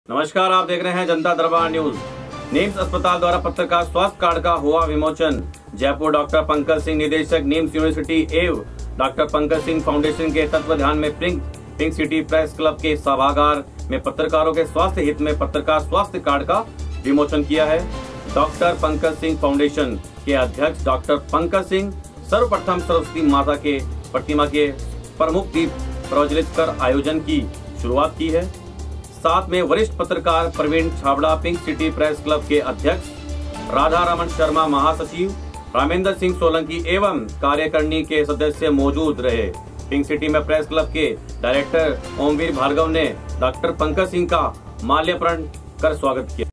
नमस्कार, आप देख रहे हैं जनता दरबार न्यूज। निम्स अस्पताल द्वारा पत्रकार स्वास्थ्य कार्ड का हुआ विमोचन। जयपुर डॉक्टर पंकज सिंह, निदेशक निम्स यूनिवर्सिटी एवं डॉक्टर पंकज सिंह फाउंडेशन के तत्वाधान में पिंक सिटी प्रेस क्लब के सभागार में पत्रकारों के स्वास्थ्य हित में पत्रकार स्वास्थ्य कार्ड का विमोचन किया है। डॉक्टर पंकज सिंह फाउंडेशन के अध्यक्ष डॉक्टर पंकज सिंह सर्वप्रथम सरस्वती माता के प्रतिमा के प्रमुख दीप प्रज्वलित कर आयोजन की शुरुआत की है। साथ में वरिष्ठ पत्रकार Praveen Chhabra, Pink City press club के अध्यक्ष, राधा रमन शर्मा महासचिव, रामेंद्र सिंह सोलंकी एवं कार्यकारिणी के सदस्य मौजूद रहे। पिंक सिटी में प्रेस क्लब के डायरेक्टर ओमवीर भार्गव ने डॉक्टर पंकज सिंह का माल्यार्पण कर स्वागत किया।